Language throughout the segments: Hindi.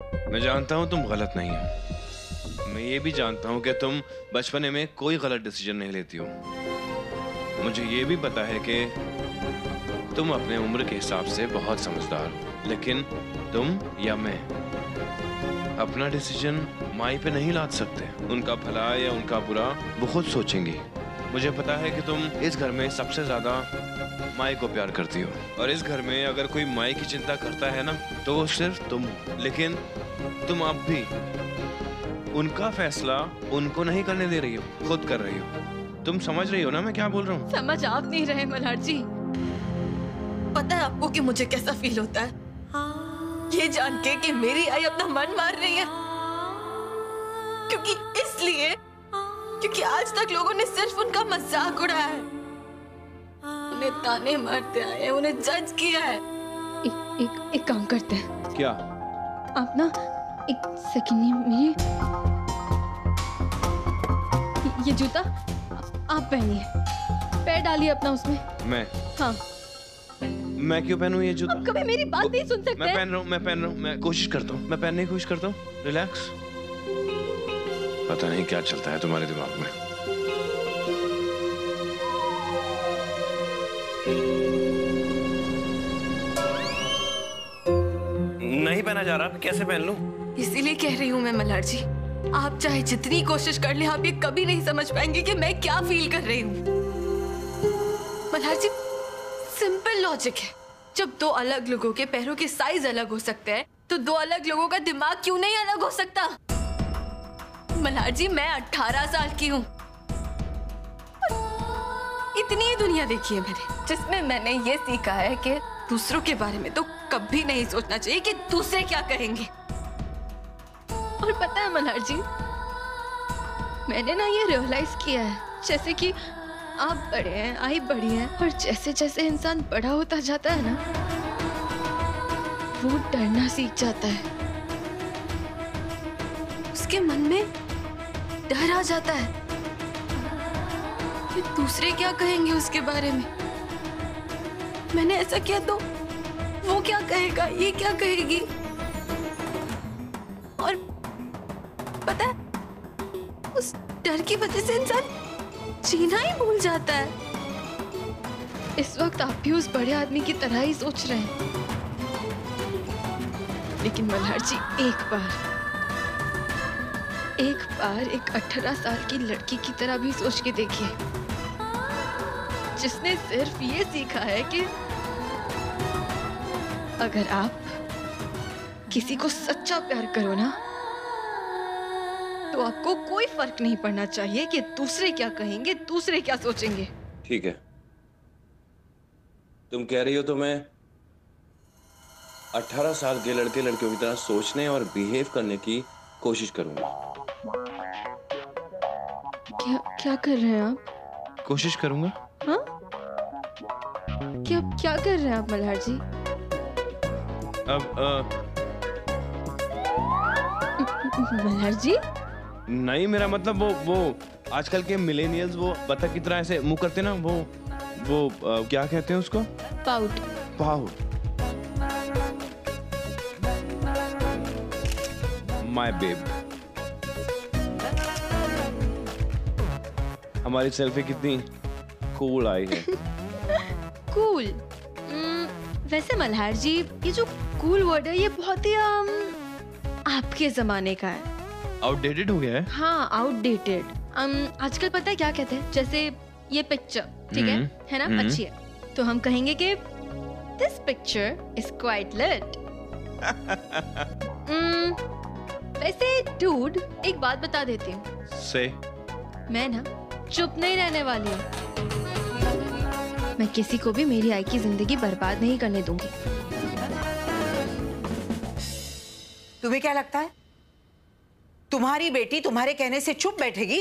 मैं जानता हूँ तुम गलत नहीं हो। मैं ये भी जानता हूँ कि तुम बचपने में कोई गलत डिसीजन नहीं लेती हो। मुझे ये भी पता है कि तुम अपने उम्र के हिसाब से बहुत समझदार हो, लेकिन तुम या मैं अपना डिसीजन माई पे नहीं लाद सकते। उनका भला या उनका बुरा वो खुद सोचेंगी। मुझे पता है कि तुम इस घर में सबसे ज्यादा माई को प्यार करती हो, और इस घर में अगर कोई माई की चिंता करता है ना तो वो सिर्फ तुम हो। लेकिन तुम अब भी उनका फैसला उनको नहीं करने दे रही हो, खुद कर रही हो। तुम समझ रही हो ना मैं क्या बोल रहा हूँ? समझ आप नहीं रहे मल्हार जी। पता है आपको कि मुझे कैसा फील होता है ये जान के कि मेरी आई अपना मन मार रही है, क्योंकि आज तक लोगों ने सिर्फ उनका मजाक उड़ाया है, उन्हें ताने मारते आए हैं, उन्हें जज किया है। एक काम करते हैं। क्या? आप ना एक सेकंड मेरी ये जूता आप पहनिए, पैर डालिए अपना उसमें। मैं? हाँ। मैं क्यों पहनूं ये जूता? आप कभी मेरी बात नहीं सुन सकते? मैं पहन रहा हूँ, मैं कोशिश करता हूँ, मैं पहनने की कोशिश करता हूँ। रिलैक्स। पता नहीं क्या चलता है तुम्हारे दिमाग में। नहीं पहना जा रहा, कैसे पहन लूं? इसीलिए कह रही हूँ मैं मल्हार जी, आप चाहे जितनी कोशिश कर ले आप ये कभी नहीं समझ पाएंगे कि मैं क्या फील कर रही हूँ। मल्हार जी, सिंपल लॉजिक है, जब दो अलग लोगों के पैरों के साइज अलग हो सकते हैं तो दो अलग लोगों का दिमाग क्यों नहीं अलग हो सकता? मल्हार जी, मैं 18 साल की हूँ, इतनी ही दुनिया देखी है मैंने, जिसमें मैंने ये सीखा है कि दूसरों के बारे में तो कभी नहीं सोचना चाहिए कि दूसरे क्या कहेंगे। और पता है मल्हार जी, मैंने ना ये रियलाइज किया है, जैसे कि आप बड़े हैं, आई बड़ी हैं, और जैसे जैसे इंसान बड़ा होता जाता है ना, वो डरना सीख जाता है, उसके मन में डर आ जाता है कि दूसरे क्या कहेंगे उसके बारे में। मैंने ऐसा किया तो वो क्या कहेगा, ये क्या कहेगी। और पता है, उस डर की वजह से इंसान जीना ही भूल जाता है। इस वक्त आप भी उस बड़े आदमी की तरह ही सोच रहे हैं, लेकिन मल्हार जी एक बार एक 18 साल की लड़की की तरह भी सोच के देखिए, जिसने सिर्फ ये सीखा है कि अगर आप किसी को सच्चा प्यार करो ना, तो आपको कोई फर्क नहीं पड़ना चाहिए कि दूसरे क्या कहेंगे, दूसरे क्या सोचेंगे। ठीक है, तुम कह रही हो तो मैं 18 साल के लड़के लड़कियों की तरह सोचने और बिहेव करने की कोशिश करूंगा। क्या कर रहे हैं आप? कोशिश करूंगा। हाँ? क्या कर रहे हैं आप मल्हार जी? अब मल्हार जी? नहीं, मेरा मतलब वो आजकल के मिलेनियल्स वो बतख की तरह ऐसे मुंह करते ना, वो क्या कहते हैं उसको? पाउट। पाउट। My babe. हमारी सेल्फी कितनी कूल आई है। कूल? वैसे मल्हार जी, ये जो कूल वर्ड है ये बहुत ही आपके जमाने का है, आउटडेटेड हो गया है। हाँ, आउटडेटेड। आजकल पता है क्या कहते हैं, जैसे ये पिक्चर ठीक है ना, अच्छी है, तो हम कहेंगे कि this picture is quite lit. वैसे डूड, एक बात बता देती हूँ, से मैं ना चुप नहीं रहने वाली हूँ, मैं किसी को भी मेरी आई की जिंदगी बर्बाद नहीं करने दूंगी। तुम्हें क्या लगता है तुम्हारी बेटी तुम्हारे कहने से चुप बैठेगी?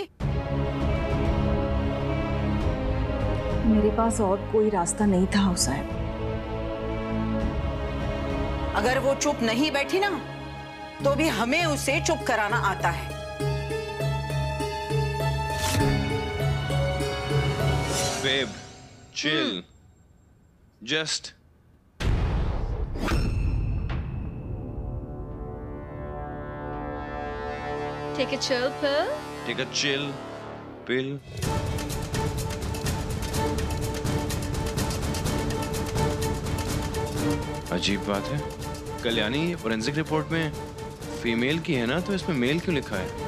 मेरे पास और कोई रास्ता नहीं था हुसैन। अगर वो चुप नहीं बैठी ना, तो भी हमें उसे चुप कराना आता है। Babe, chill, just Take a chill pill. Take a chill pill. अजीब बात है, कल्याणी फोरेंसिक रिपोर्ट में फीमेल की है ना, तो इसमें मेल क्यों लिखा है?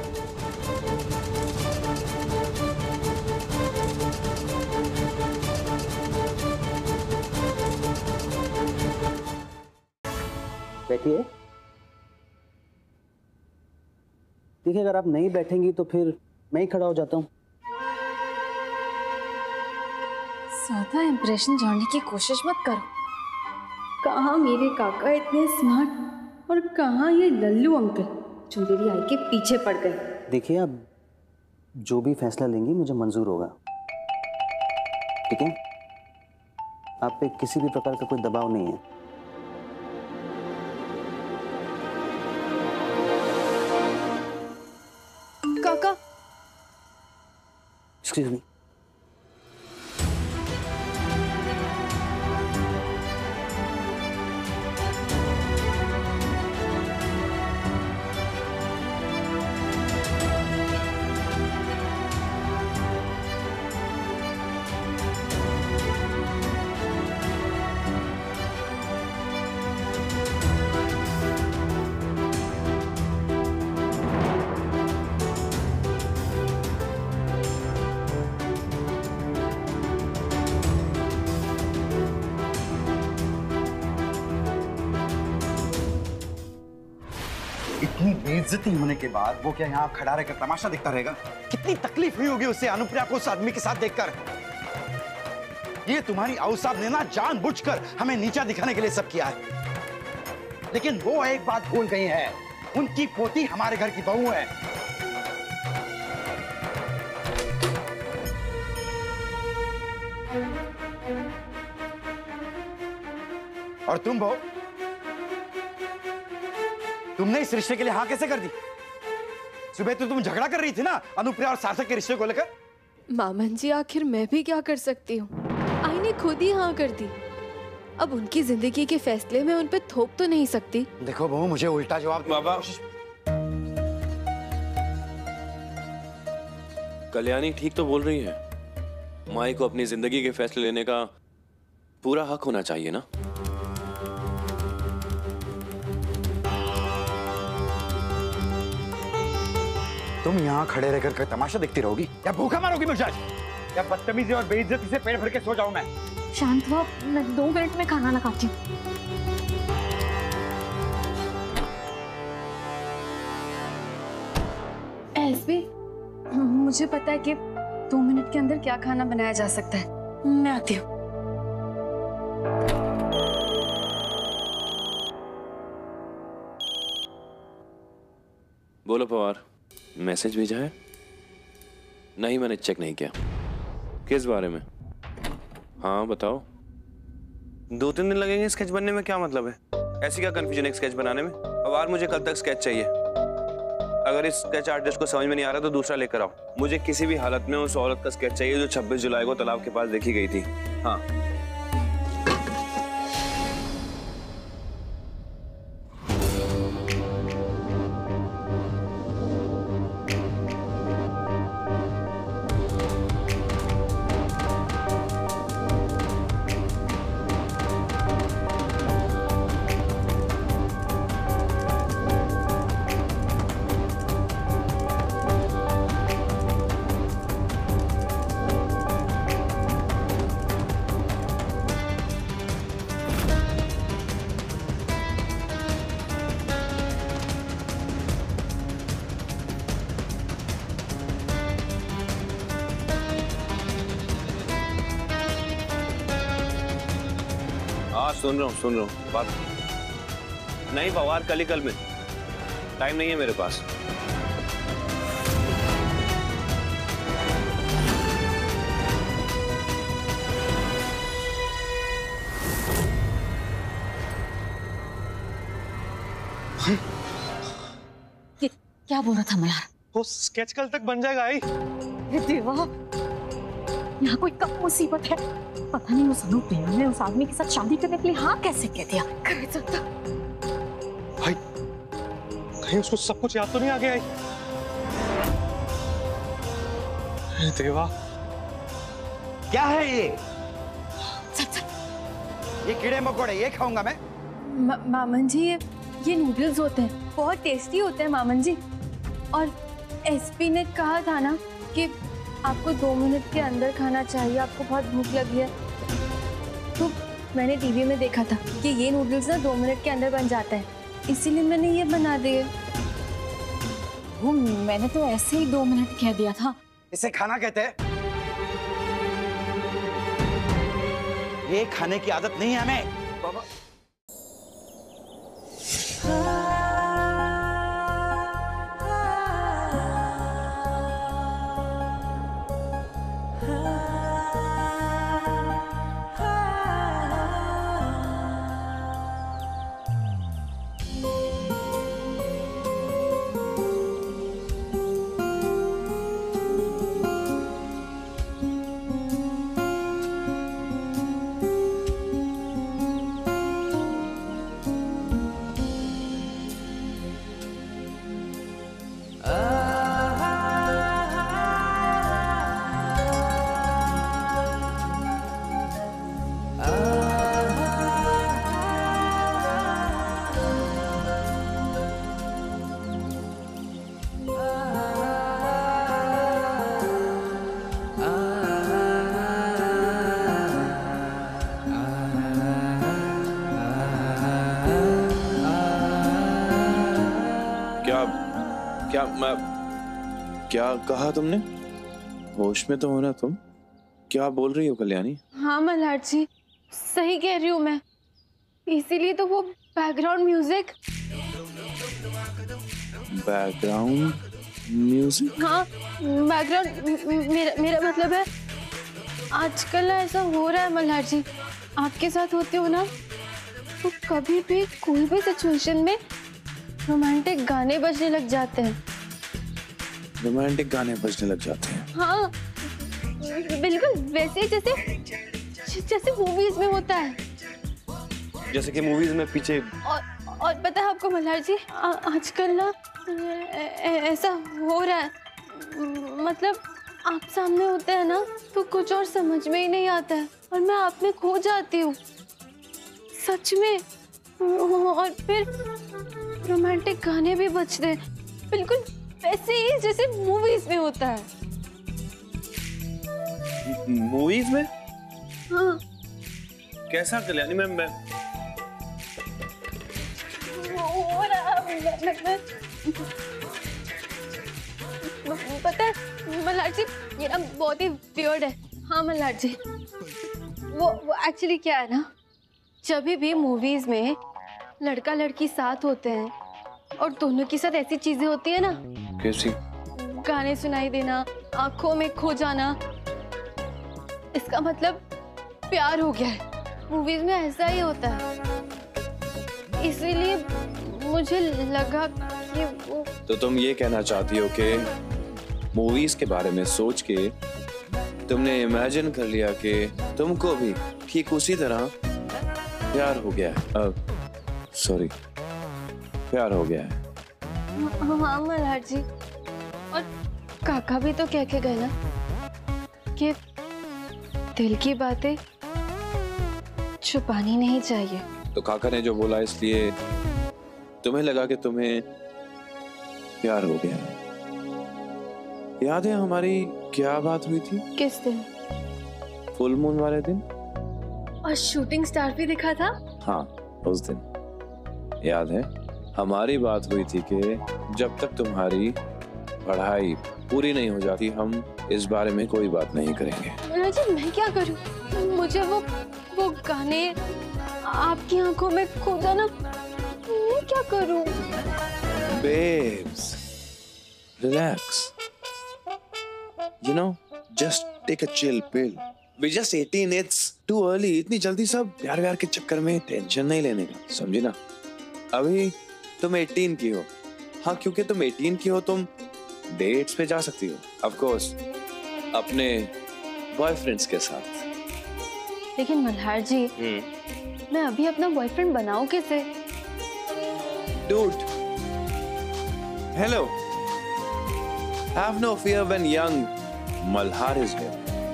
बैठिए। देखिए, अगर आप नहीं बैठेंगी तो फिर मैं ही खड़ा हो जाता हूँ। ज्यादा इम्प्रेशन जोड़ने की कोशिश मत करो। कहाँ मेरे काका इतने स्मार्ट और कहाँ ये लल्लू अंकल जो मेरी आई के पीछे पड़ गए। देखिए, आप जो भी फैसला लेंगी मुझे मंजूर होगा, ठीक है? आप पे किसी भी प्रकार का कोई दबाव नहीं है। काका, एक्सक्यूज मी। इतनी बेइज्जती होने के बाद वो क्या यहाँ खड़ा रहकर तमाशा देखता रहेगा? कितनी तकलीफ हुई होगी उसे अनुप्रिया को उस आदमी के साथ देखकर। ये तुम्हारी औसाब ने ना जानबूझकर हमें नीचा दिखाने के लिए सब किया है। लेकिन वो एक बात भूल गई है, उनकी पोती हमारे घर की बहू है। और तुम बहू, तुमने इस रिश्ते के लिए हाँ कैसे कर दी? सुबह तो तुम झगड़ा कर रही थी ना अनुप्रिया और सार्थक के रिश्ते को लेकर। मामन जी, आखिर मैं भी क्या कर सकती हूँ? आई ने खुद ही हाँ कर दी। अब उनकी जिंदगी के फैसले में उन पे थोप तो नहीं सकती। देखो बहू, मुझे उल्टा जवाब बाबा, कल्याणी ठीक तो बोल रही है। माई को अपनी जिंदगी के फैसले लेने का पूरा हक होना चाहिए ना। तुम यहाँ खड़े रहकर तमाशा देखती रहोगी या भूखा मारोगी मुझे आज? या बदतमीजी और बेइज्जती से पेट भर के सो जाऊं मैं? शांत हो, मैं 2 मिनट में खाना लगाती हूँ। ऐसे मुझे पता है कि 2 मिनट के अंदर क्या खाना बनाया जा सकता है। मैं आती हूँ। बोलो पवार, मैसेज भेजा है? नहीं, मैंने चेक नहीं किया। किस बारे में? हाँ बताओ। 2-3 दिन लगेंगे स्केच बनने में, क्या मतलब है? ऐसी क्या कंफ्यूजन है स्केच बनाने में? पवार, मुझे कल तक स्केच चाहिए। अगर इस स्केच आर्टिस्ट को समझ में नहीं आ रहा तो दूसरा लेकर आओ। मुझे किसी भी हालत में उस औरत का स्केच चाहिए जो 26 जुलाई को तालाब के पास देखी गई थी। हाँ। सुन रहा हूँ बात। नहीं पवार, कल में टाइम नहीं है मेरे पास। ये क्या बोल रहा था मल्हार? वो स्केच कल तक बन जाएगा। आई देवा, यहाँ कोई कब मुसीबत है? पता नहीं उस अनुप्रिया ने उस आदमी के साथ शादी करने के लिए हाँ कैसे कह दिया? कर सकता भाई, कहीं उसको सब कुछ याद तो नहीं आ गया? देवा, क्या है ये? ये कीड़े मकोड़े, ये खाऊंगा मैं? मामन जी, ये नूडल्स होते हैं, बहुत टेस्टी होते हैं मामन जी। और एसपी ने कहा था ना कि आपको 2 मिनट के अंदर खाना चाहिए, आपको बहुत भूख लगी है। तो मैंने टीवी में देखा था कि ये नूडल्स ना 2 मिनट के अंदर बन जाता है, इसीलिए मैंने ये बना दिए। वो मैंने तो ऐसे ही 2 मिनट कह दिया था। इसे खाना कहते हैं? ये खाने की आदत नहीं है हमें। बाबा क्या कहा तुमने? होश में तो हो ना तुम? क्या बोल रही हो कल्याणी? हाँ मल्हार जी, सही कह रही हूँ मैं, इसीलिए तो वो बैकग्राउंड म्यूजिक। Background music? हाँ, बैकग्राउंड मेरा मतलब है आजकल ना ऐसा हो रहा है मल्हार जी, आपके साथ होते हो ना तो कभी भी कोई भी सिचुएशन में रोमांटिक गाने बजने लग जाते हैं। रोमांटिक गाने बजने लग जाते हैं? हाँ, बिल्कुल वैसे जैसे मूवीज में होता है। जैसे कि मूवीज में पीछे। और पता है आपको मल्हार जी, आजकल ना ऐसा हो रहा है, मतलब आप सामने होते हैं ना तो कुछ और समझ में ही नहीं आता है और मैं आप में खो जाती हूँ सच में। और फिर रोमांटिक गाने भी बजते हैं, बिल्कुल वैसे ही जैसे मूवीज में होता है। मूवीज में? हाँ। कैसा कल्याणी? मैं हो रहा पता है मल्हार जी, ये ना बहुत ही वियर्ड है। हाँ मल्हार जी, वो एक्चुअली क्या है ना, जब भी मूवीज में लड़का लड़की साथ होते हैं और दोनों के साथ ऐसी चीजें होती है ना, कैसी? गाने सुनाई देना, आंखों में खो जाना, इसका मतलब प्यार हो गया है। मूवीज में ऐसा ही होता है, इसीलिए मुझे लगा कि वो। तो तुम ये कहना चाहती हो कि मूवीज के बारे में सोच के तुमने इमेजिन कर लिया कि तुमको भी ठीक उसी तरह प्यार हो गया है? सॉरी, प्यार हो गया है। हाँ मल्हार जी, और काका भी तो कह के गए ना कि दिल की बातें छुपानी नहीं चाहिए। तो काका ने जो बोला इसलिए तुम्हें लगा कि तुम्हें प्यार हो गया है। याद है हमारी क्या बात हुई थी? किस दिन? फुल मून वाले दिन। और शूटिंग स्टार भी दिखा था। हाँ, उस दिन याद है हमारी बात हुई थी कि जब तक तुम्हारी पढ़ाई पूरी नहीं हो जाती हम इस बारे में कोई बात नहीं करेंगे। जी मैं क्या करूं? मुझे वो गाने आपकी आंखों में खो जाना, मैं क्या करूं? Babes, relax. You know, just take a chill pill. We're just 18, it's too early. इतनी जल्दी सब प्यार के चक्कर में टेंशन नहीं लेने का, समझी ना? अभी तुम 18 की हो। हाँ, क्योंकि तुम 18 की हो तुम डेट्स पे जा सकती हो। Of course, अपने बॉयफ्रेंड्स के साथ। लेकिन मल्हार जी, मैं अभी अपना बॉयफ्रेंड बनाऊं कैसे? Dude, hello. Have no fear when young. Malhar is here.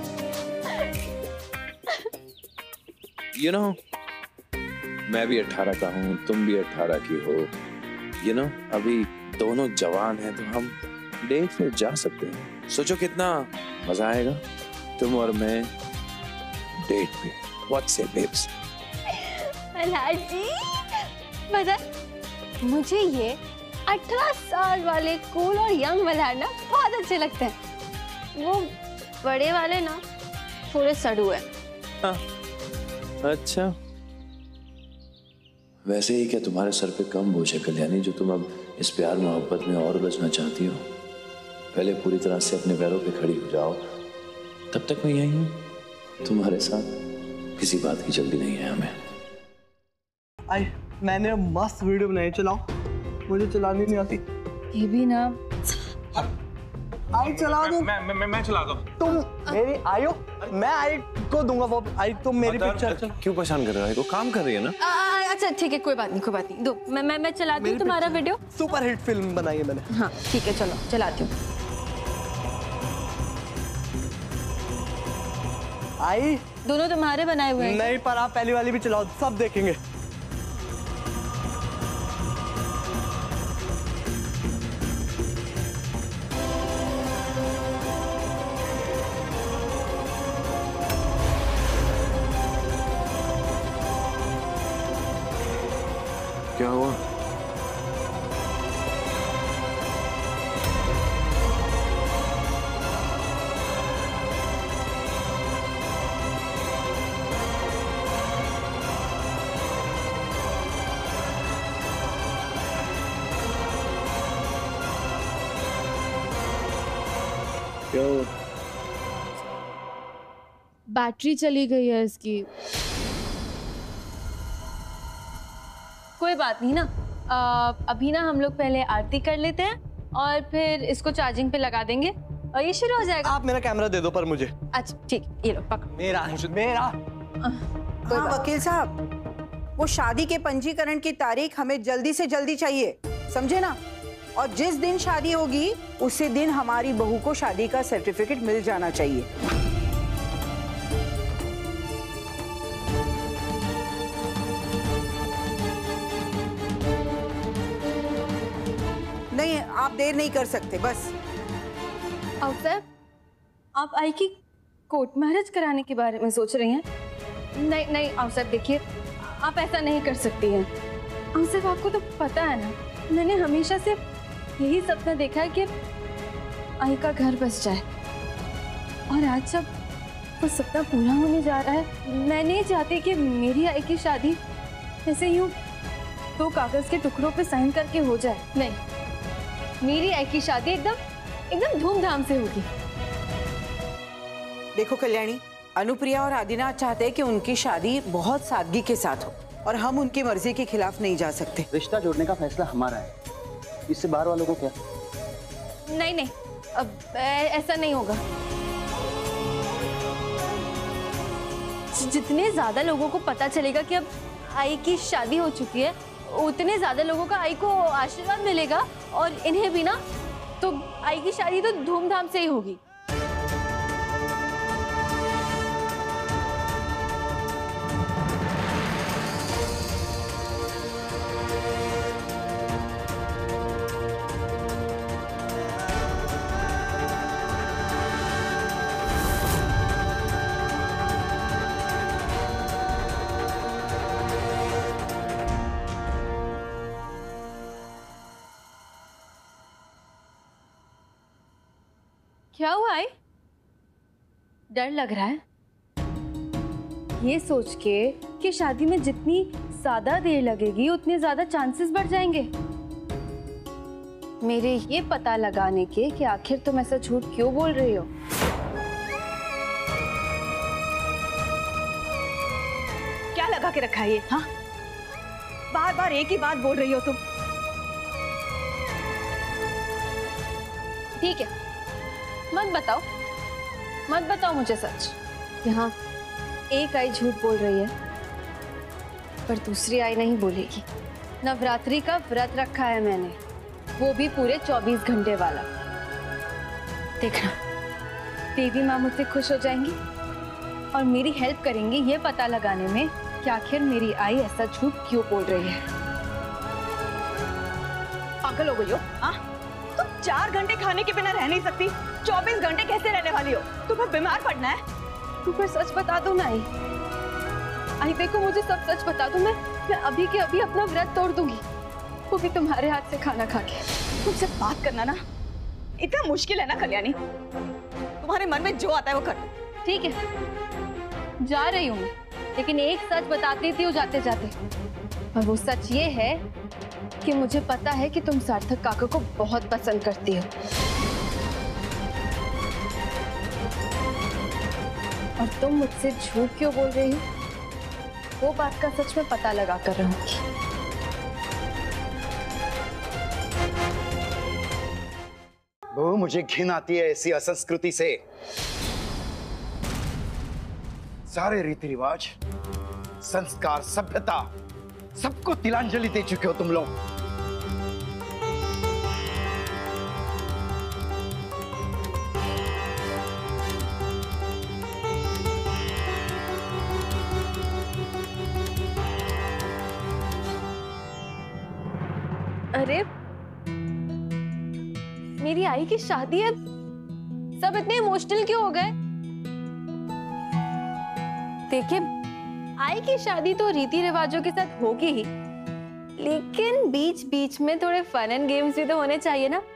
You know, मैं भी 18 का हूँ, तुम भी 18 की हो। यू नो, अभी दोनों जवान हैं तो हम डेट पे जा सकते हैं। सोचो कितना मजा आएगा, तुम और मैं डेट पे। व्हाट से बेब्स? मल्हार जी, मतलब मुझे ये 18 साल वाले कूल और यंग मल्हार ना बहुत अच्छे लगते हैं। वो बड़े वाले ना थोड़े सड़ू है। हाँ, अच्छा। वैसे ही क्या तुम्हारे सर पे कम बोझ है कल्याणी, जो तुम अब इस प्यार मोहब्बत में और उलझना चाहती हो? पहले पूरी तरह से अपने पैरों पे खड़ी हो जाओ, तब तक मैं यही हूँ तुम्हारे साथ। किसी बात की जल्दी नहीं है हमें। आई, मैंने मस्त वीडियो बनाई, चलाओ। मुझे चलानी नहीं आती। ये भी ना। आई चला दो। मैं चला दूं। तुम मेरी आयो, मैं आई को दूंगा वो। आई तुम मेरी पिक्चर। क्यों परेशान कर रहा है? वो काम कर रही है ना। अच्छा ठीक है, कोई बात नहीं, दो। मैं चलाती हूँ तुम्हारा वीडियो। सुपर हिट फिल्म बनाई है मैंने। हाँ ठीक है, चलो चलाती हूँ। आई, दोनों तुम्हारे बनाए हुए हैं? नहीं, पर आप पहली वाली भी चलाओ, सब देखेंगे। क्या हुआ? बैटरी चली गई है इसकी। कोई बात नहीं ना। अभी ना हम लोग पहले आरती कर लेते हैं और फिर इसको चार्जिंग पे लगा देंगे और ये शुरू हो जाएगा। आप मेरा कैमरा दे दो पर मुझे। अच्छा ठीक, ये लो पकड़ो। मेरा। हाँ वकील साहब, वो शादी के पंजीकरण की तारीख हमें जल्दी से जल्दी चाहिए, समझे ना? और जिस दिन शादी होगी उसी दिन हमारी बहू को शादी का सर्टिफिकेट मिल जाना चाहिए। नहीं, आप देर नहीं कर सकते, बस। अवसर, आप आई की कोर्ट मैरिज कराने के बारे में सोच रही हैं? नहीं नहीं अवसर, देखिए आप ऐसा नहीं कर सकती हैं। अवसर, आपको तो पता है ना, मैंने हमेशा से यही सपना देखा है कि आई का घर बस जाए, और आज जब वो सपना पूरा होने जा रहा है, मैं नहीं चाहती कि मेरी आई की शादी ऐसे यूं दो कागज के टुकड़ों पे साइन करके हो जाए। नहीं, मेरी आई की शादी एकदम धूमधाम से होगी। देखो कल्याणी, अनुप्रिया और आदिनाथ चाहते हैं कि उनकी शादी बहुत सादगी के साथ हो, और हम उनकी मर्जी के खिलाफ नहीं जा सकते। रिश्ता जोड़ने का फैसला हमारा है, इससे बाहर वालों को क्या? नहीं नहीं, अब ऐसा नहीं होगा। जितने ज्यादा लोगों को पता चलेगा कि अब आई की शादी हो चुकी है, उतने ज्यादा लोगों का आई को आशीर्वाद मिलेगा, और इन्हें भी ना, तो आई की शादी तो धूमधाम से ही होगी। क्या हुआ है? डर लग रहा है ये सोच के कि शादी में जितनी ज्यादा देर लगेगी उतने ज्यादा चांसेस बढ़ जाएंगे मेरे ये पता लगाने के कि आखिर तुम ऐसा झूठ क्यों बोल रही हो। क्या लगा के रखा है ये? हाँ, बार बार एक ही बात बोल रही हो तुम। ठीक है, मत बताओ मुझे सच। यहाँ एक आई झूठ बोल रही है, पर दूसरी आई नहीं बोलेगी। नवरात्रि का व्रत रखा है मैंने, वो भी पूरे 24 घंटे वाला। देखना देवी माँ मुझसे खुश हो जाएंगी और मेरी हेल्प करेंगी ये पता लगाने में कि आखिर मेरी आई ऐसा झूठ क्यों बोल रही है। पागल हो गई हो? हाँ, तुम 4 घंटे खाने के बिना रह नहीं सकती, 24 घंटे कैसे रहने वाली हो? तुम्हें बीमार पड़ना है। तू फिर सच बता दो ना आई देखो, मुझे सब सच बता दो, मैं अभी के अभी अपना व्रत तोड़ दूंगी, वो भी तुम्हारे हाथ से खाना खा के। तुमसे बात करना ना इतना मुश्किल है ना कल्याणी, तुम्हारे मन में जो आता है वो कर। ठीक है, जा रही हूँ, लेकिन एक सच बताती थी जाते जाते, और वो सच ये है कि मुझे पता है कि तुम सार्थक काका को बहुत पसंद करती हो, और तुम मुझसे झूठ क्यों बोल रही हो वो बात का सच में पता लगा कर रहूंगी। बहू, मुझे घिन आती है ऐसी असंस्कृति से। सारे रीति रिवाज, संस्कार, सभ्यता, सबको तिलांजलि दे चुके हो तुम लोग। अरे मेरी आई की शादी है, सब इतने इमोशनल क्यों हो गए? देखिए, आई की शादी तो रीति रिवाजों के साथ होगी ही, लेकिन बीच बीच में थोड़े फन एंड गेम्स भी तो होने चाहिए ना।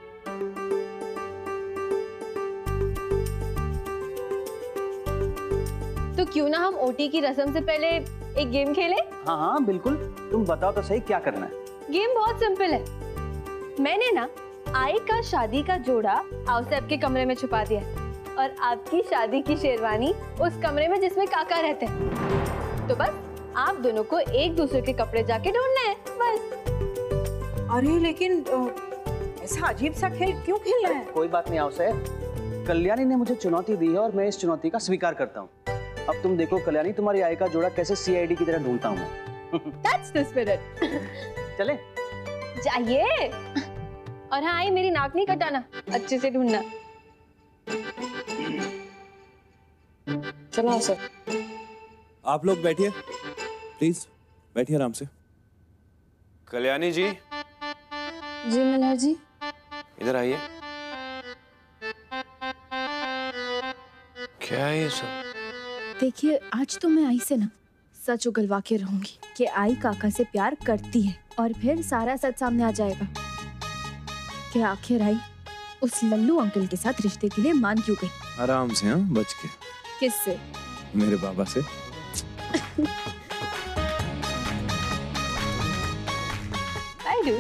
तो क्यों ना हम ओटी की रस्म से पहले एक गेम खेलें? हाँ हाँ बिल्कुल, तुम बताओ तो सही क्या करना है। गेम बहुत सिंपल है। मैंने ना आई का शादी का जोड़ा आउसैप के कमरे में छुपा दिया है, और आपकी शादी की शेरवानी उस कमरे में जिसमें काका रहते हैं। तो बस आप दोनों को एक दूसरे के कपड़े जाके ढूंढने हैं, बस। अरे लेकिन ऐसा अजीब सा खेल क्यों खेल रहा है? कोई बात नहीं आउसैप, कल्याणी ने मुझे चुनौती दी है और मैं इस चुनौती का स्वीकार करता हूँ। अब तुम देखो कल्याणी, तुम्हारी आई का जोड़ा कैसे सीआईडी की तरह ढूंढता हूँ। That's the spirit. चले जाइए। और हाँ आई, मेरी नाक नहीं कटाना, अच्छे से ढूंढना। चलो सर, आप लोग बैठिए, प्लीज बैठिए आराम से। कल्याणी जी। जी मल्हार जी। इधर आइए। क्या है ये सब? देखिए, आज तो मैं आई से ना सच उगलवा के रहूंगी कि आई काका से प्यार करती है, और फिर सारा सच सामने आ जाएगा कि आखिर आई उस लल्लू अंकल के साथ रिश्ते के लिए मान क्यों गई। आराम से, हाँ, बच के। किससे? मेरे बाबा से। I do.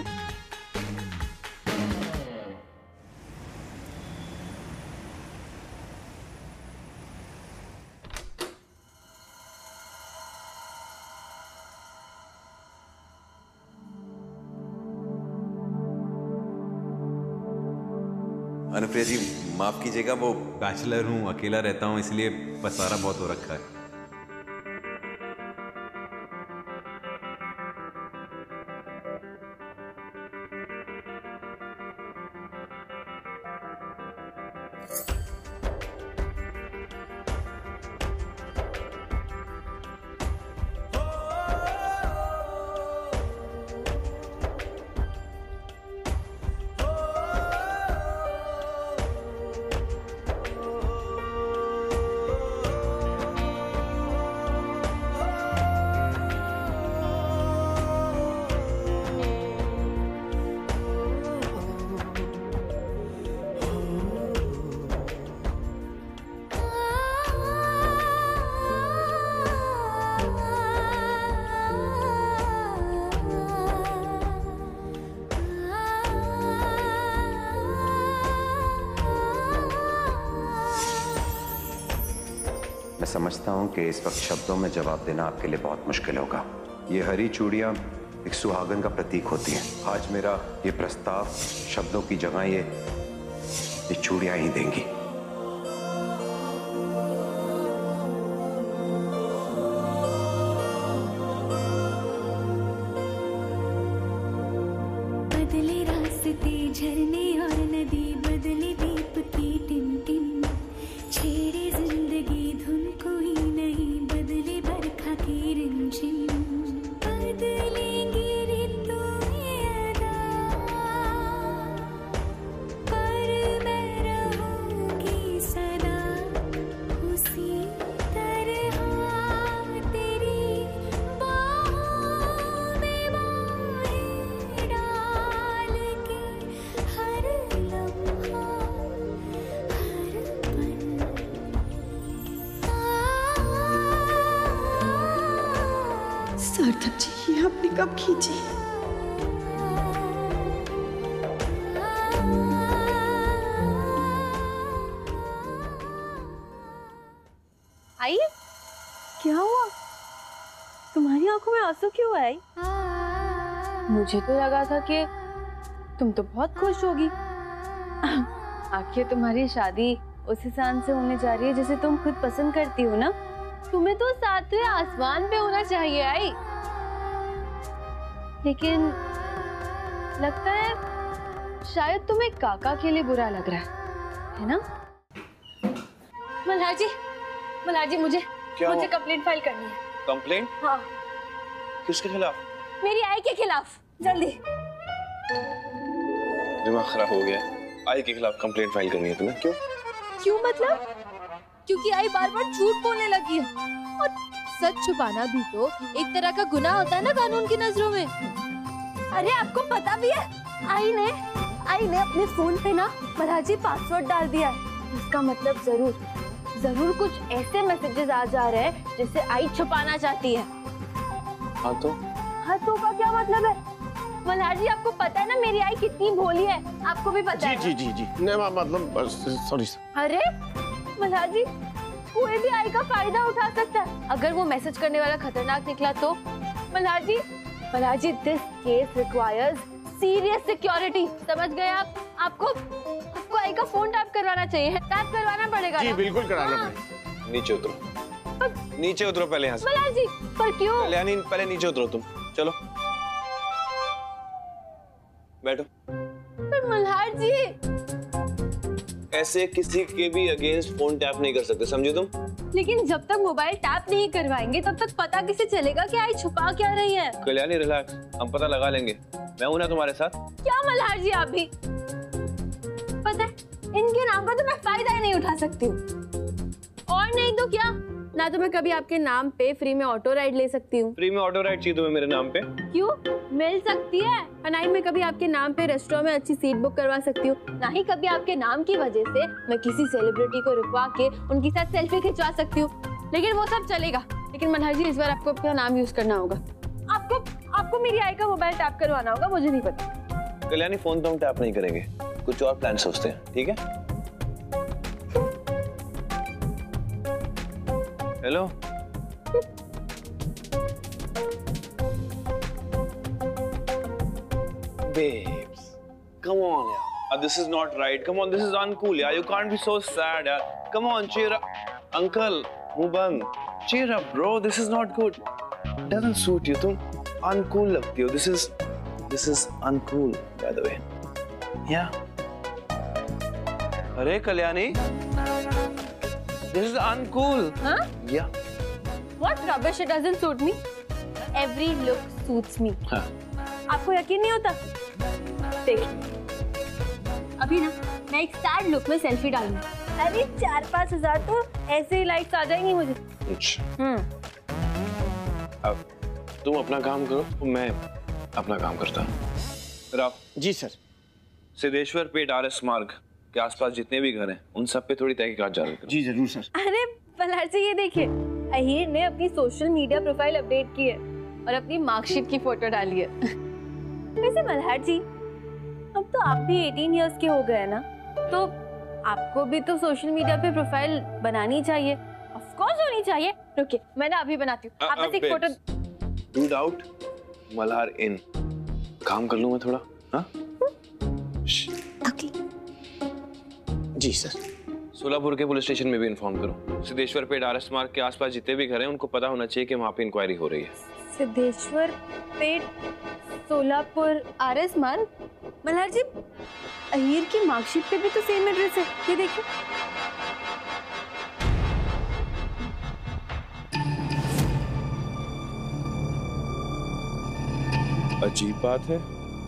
अनुप्रिया जी माफ कीजिएगा, वो बैचलर हूँ, अकेला रहता हूँ, इसलिए पसारा बहुत हो रखा है। मैं समझता हूं कि इस वक्त शब्दों में जवाब देना आपके लिए बहुत मुश्किल होगा। ये हरी चूड़ियां एक सुहागन का प्रतीक होती हैं। आज मेरा ये प्रस्ताव शब्दों की जगह ये चूड़ियां ही देंगी। बदले रास्ते, झरने और नदी, बदले दीप की टिम टिम, सार्थक जी ये आपने कब खींची? आई, क्या हुआ? तुम्हारी आंखों में आंसू क्यों आई? मुझे तो लगा था कि तुम तो बहुत खुश होगी। आखिर तुम्हारी शादी उस इंसान से होने जा रही है जिसे तुम खुद पसंद करती हो ना। तुम्हें तो सातवें आसमान पे होना चाहिए आई। लेकिन लगता है शायद तुम्हें काका के लिए बुरा लग रहा है ना? मल्हार जी मुझे कंप्लेंट फाइल करनी है। कंप्लेंट? हाँ। किसके खिलाफ? मेरी आई के खिलाफ, जल्दी। दिमाग खराब हो गया। आई के खिलाफ कंप्लेंट फाइल करनी है तुम्हें? क्यों मतलब? क्योंकि आई बार बार झूठ बोलने लगी है और सच छुपाना भी तो एक तरह का गुनाह होता है ना कानून की नजरों में। अरे आपको पता भी है, आई ने अपने फोन पे ना मल्हार जी पासवर्ड डाल दिया है। इसका मतलब जरूर कुछ ऐसे मैसेजेस आ जा रहे हैं जिसे आई छुपाना चाहती है। हाँ तो का क्या मतलब है? मल्हार जी आपको पता है ना मेरी आई कितनी भोली है, आपको भी पता है। जी नहीं मतलब सॉरी। अरे मल्हार जी कोई भी आई का फायदा उठा सकता है। अगर वो मैसेज करने वाला खतरनाक निकला तो Malhar ji this case requires serious security. समझ गए आप? आपको आई का फोन टैप करवाना चाहिए, टैप करवाना पड़ेगा। जी बिल्कुल कराना पड़ेगा। नीचे उतरो पहले यहाँ से। मल्हार जी पर क्यों? कल्याणी पहले नीचे उतरो तुम। चलो बैठो। पर मल्हार जी ऐसे किसी के भी अगेंस्ट फोन टैप नहीं कर सकते, समझे तुम? लेकिन जब तक मोबाइल टैप नहीं करवाएंगे तब तक पता किसे चलेगा कि आई छुपा क्या रही है? कल्याणी रिलैक्स, हम पता लगा लेंगे। मैं हूं ना तुम्हारे साथ। क्या मल्हार जी आप भी? पता है इनके नाम का तो मैं फायदा ही नहीं उठा सकती हूँ। और नहीं तो क्या, ना तो मैं कभी आपके नाम पे फ्री में ऑटो राइड ले सकती हूँ। फ्री में ऑटो राइड चाहिए तुम्हें मेरे नाम पे? क्यों, मिल सकती है। और ना ही मैं कभी आपके नाम पे रेस्टोरेंट में अच्छी सीट बुक करवा सकती हूँ। ना ही कभी आपके नाम की वजह से मैं किसी सेलिब्रिटी को रुकवा के उनके साथ सेल्फी खिंचवा सकती हूँ। लेकिन वो सब चलेगा। लेकिन मल्हार जी इस बार आपको अपना नाम यूज करना होगा। आपको मेरी आई का मोबाइल टैप करवाना होगा, मुझे नहीं पता। कल्याणी फोन तो हम टैप नहीं करेंगे, कुछ और प्लान सोचते हैं, ठीक है? Hello babes, come on yaar, this is not right, come on, this is uncool yaar, you can't be so sad yaar, come on, cheer up, uncle मुंह बंद, cheer up bro, this is not good, doesn't suit you, तुम uncool लगती हो, this is uncool by the way, yeah, अरे Kalyani, this is uncool, huh? Yeah, what rubbish, it doesn't suit me, every look suits me, हाँ. आपको यकीन नहीं होता? देखिए अभी ना मैं एक सैड लुक में सेल्फी डालूंगी। अरे 4-5 हजार तो ऐसे ही लाइक्स आ जाएंगी मुझे। अब तुम अपना काम करो, मैं अपना काम करता हूँ। राव जी सर। सिद्धेश्वर पेट आरएस मार्ग के आसपास जितने भी घर हैं उन सब पे थोड़ी तहकीकात जारी करो। जी जरूर सर। अरे मल्हार जी ये देखिए, अहीर ने अपनी सोशल मीडिया प्रोफाइल अपडेट की है और अपनी मार्कशीट की फोटो डाली है। वैसे मल्हार जी अब तो आप भी 18 इयर्स के हो गए ना, तो आपको भी तो सोशल मीडिया पे प्रोफाइल बनानी चाहिए। ऑफ कोर्स होनी चाहिए। रुकिए मैं ना अभी बनाती हूँ, आप बस एक photo. Dude out, Malhar in. काम कर लूँ मैं थोड़ा? हाँ? जी सर। सोलापुर के पुलिस स्टेशन में भी इन्फॉर्म करो। सिद्धेश्वर पेट आरएस मार्ग के आसपास जितने भी घर हैं उनको पता होना चाहिए कि वहाँ पे इंक्वायरी हो रही है। सिद्धेश्वर पेट सोलापुर आरएस मार्ग। मल्हार जी अहीर की मार्कशीट पे भी तो सेम एड्रेस है, ये देखिए। अजीब बात है,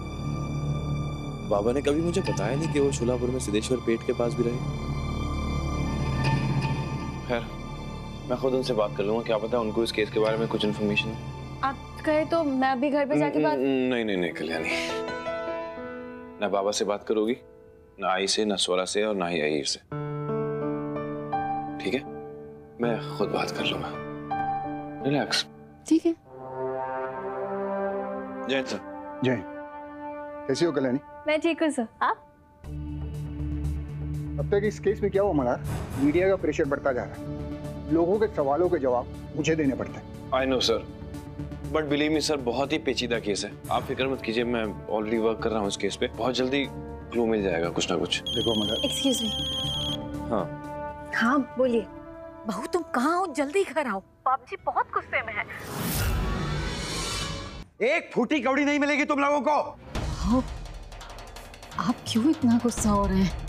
बाबा ने कभी मुझे बताया नहीं कि वो सोलापुर में सिद्धेश्वर पेट के पास भी रहे। खैर मैं खुद उनसे बात कर लूंगा, क्या पता उनको इस केस के बारे में कुछ इन्फॉर्मेशन। आप कहे तो मैं अभी घर पे जाके बात। नहीं कल्याणी, ना बाबा से बात करोगी, ना आई से, ना स्वरा से और ना ही अहीर से, ठीक है? मैं खुद बात कर लूंगा। रिलैक्स। ठीक है। जय सर। जय, कैसी हो कल्याणी? मैं ठीक हूँ सर, आप? अब तक इस केस में क्या हुआ मल्हार? मीडिया का प्रेशर बढ़ता जा रहा है, लोगों के सवालों के जवाब मुझे देने पड़ते हैं। I know sir, but believe me sir, बहुत ही पेचीदा केस है। आप फिक्र मत कीजिए, मैं ऑलरेडी वर्क कर रहा हूँ इस केस पे। बहुत जल्दी क्लू मिल जाएगा कुछ ना कुछ। देखो मल्हार। Excuse me. हाँ हाँ बोलिए। बहू तुम कहाँ हो? जल्दी घर आओ। बाप जी बहुत गुस्से में है। एक फूटी कौड़ी नहीं मिलेगी तुम लोगों को। आप क्यों इतना गुस्सा हो रहे हैं?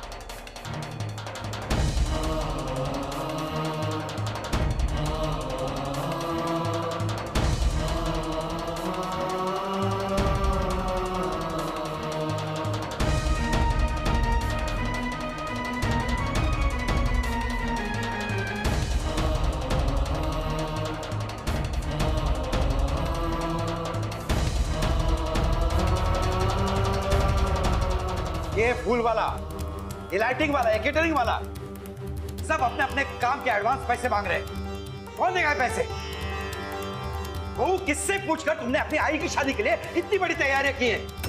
ये फूल वाला, ये लाइटिंग वाला, ये केटरिंग वाला, सब अपने अपने काम के एडवांस पैसे मांग रहे हैं। कौन देगा पैसे? बहू, किससे पूछकर तुमने अपनी आई की शादी के लिए इतनी बड़ी तैयारियां की हैं?